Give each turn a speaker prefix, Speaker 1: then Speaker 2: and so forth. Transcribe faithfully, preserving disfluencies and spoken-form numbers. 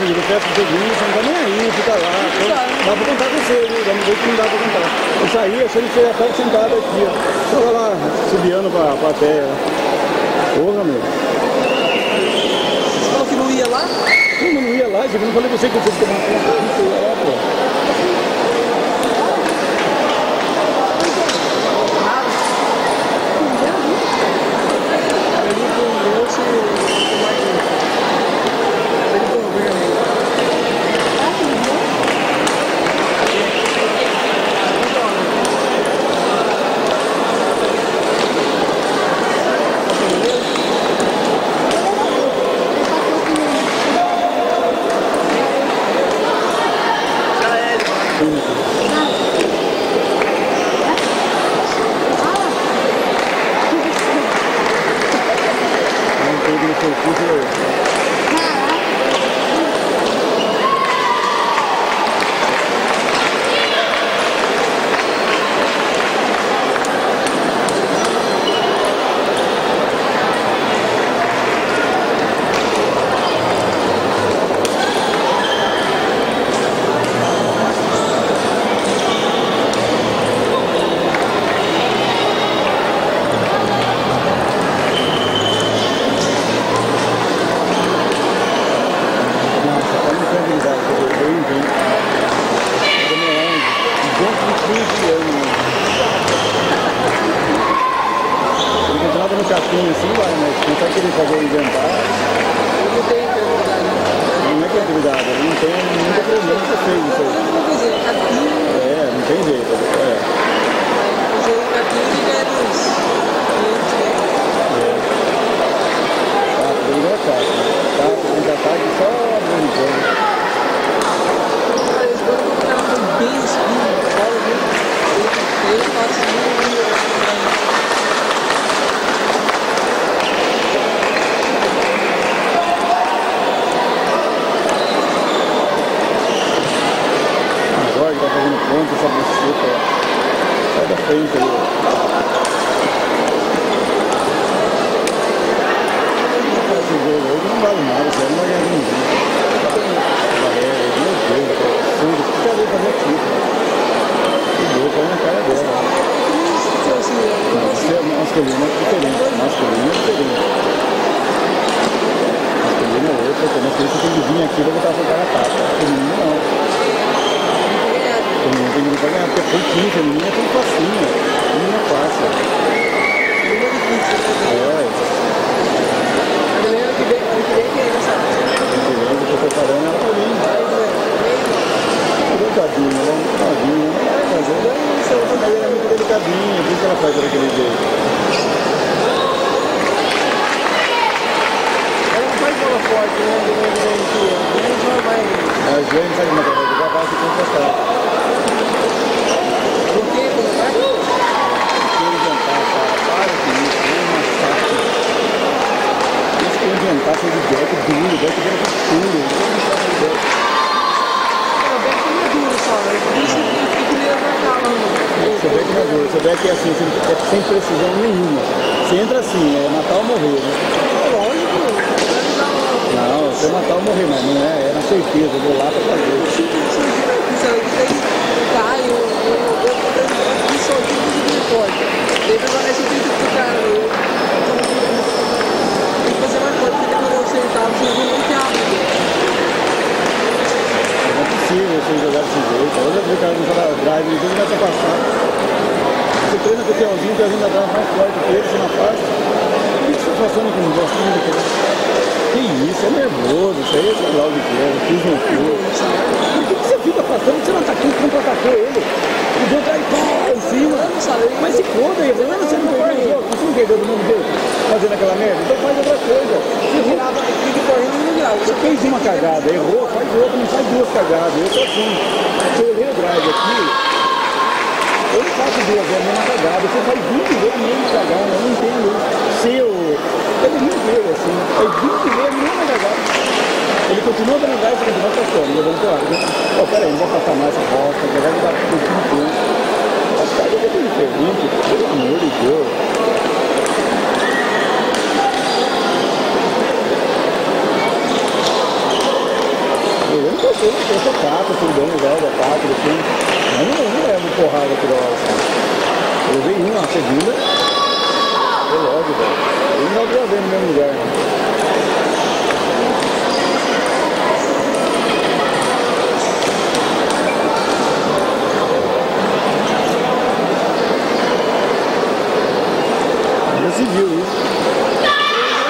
Speaker 1: filho, eu peço pro Pedrinho, você não tá nem aí, fica lá. Então, dá pra contar com você, viu? Dá um jeito que não dá pra contar. Eu saí achando que você ia estar sentado aqui, ó. Tava lá, subiando pra plateia. Porra, meu.
Speaker 2: Você falou que não ia lá?
Speaker 1: Não, não ia lá, eu não falei pra você que eu tinha que tomar conta disso, eu ia lá, pô. Assim vai, mas não vai querer fazer inventar.
Speaker 2: Não tem credibilidade.
Speaker 1: Não é credibilidade, não tem muita presença que fez isso aí.
Speaker 2: Não vou dizer, capim.
Speaker 1: É, não tem jeito. É.
Speaker 2: Fazer o capim e ganhar uns quinhentos reais.
Speaker 1: É. Tá, tudo é fácil. Tá, tem que estar aqui só brincando.
Speaker 2: Esse banco que ela foi bem escuro, bola, viu? Ele passa muito.
Speaker 1: Tá fazendo ponto essa buceta, sai da frente aí. Esse jogo hoje não vale nada, você não vai ganhar ninguém. Galera, meu Deus, cara, tudo, o que você vai fazer aqui? Que deu, põe na cara dela. Não, você é masculino, é diferente, masculino é diferente. Masculino é outro, mas você tem que vir aqui pra botar a sua cara a tapa, feminino não. Feminino tem que vir pra ganhar, porque é pouquinho, feminino é tudo facinho, feminino é fácil.
Speaker 2: Feminino é difícil, né?
Speaker 1: É.
Speaker 2: Feminino que vem, que vem que é engraçado.
Speaker 1: Feminino que eu tô preparando ela pra mim. Delicadinha, ela é muito delicadinha, ela vai fazer, ela é muito delicadinha, por isso que ela faz daquele jeito.
Speaker 2: Ela não faz bola forte, né? Ela vai.
Speaker 1: A Jane sabe uma coisa, ela vai se contratar.
Speaker 2: Por quê?
Speaker 1: Inventar, cara, para com isso, é uma saca. Isso que inventar foi de deck duro, deck duro duro,
Speaker 2: O Beck não é duro só, né? Por isso que eu queria marcar lá no.
Speaker 1: seu deck não é duro, seu deck é assim, é sem precisão nenhuma. Você entra assim, é matar ou morrer, né?
Speaker 2: Lógico,
Speaker 1: não, você matar ou morrer, mas não é, é na certeza, eu vou lá pra fazer.
Speaker 2: se eu cai, eu sou aqui de forte. Daí permanece o vídeo do cara. Tem que fazer mais forte, porque quando eu acertar, você não vai ter água.
Speaker 1: Não é possível você jogar desse jeito. Hoje eu vi o cara não jogar drive, ele vai se passar. Você treina com o Teuzinho, o Teuzinho dá drive mais forte que ele, você não faz. Por que você está passando com um gostinho de querer? Que isso, é nervoso, isso aí é sei lá o que é, eu fiz no cu. Por que você fica passando, você não atacou, contra-atacou ele? E deu atrás, pá, em cima. Mas se foda aí, você não perdeu o jogo, você não perdeu do mesmo jeito, fazendo aquela merda? Então faz outra coisa.
Speaker 2: Se virava aqui de correndo, não virava.
Speaker 1: Você fez uma cagada, errou, faz outra, não faz duas cagadas. Eu tô assim, se eu errei o drive aqui, eu não faço duas vezes a mesma cagada, você faz vinte vezes a mesma cagada, eu não entendo isso. Seu, ele não veio assim, faz vinte vezes a mesma cagada. Ele continua dando gás e continua passando, levando pro ar. Pô, peraí, não vou passar mais essa bosta, já vai dar tudo tempo. As caras é diferente, pelo amor de Deus. eu, eu sou quatro, tudo bem, legal, é quatro, assim. Mas não, não levo porrada toda hora, assim. Eu levei uma, a segunda, foi logo, velho. Eu não vou ver no mesmo lugar, né?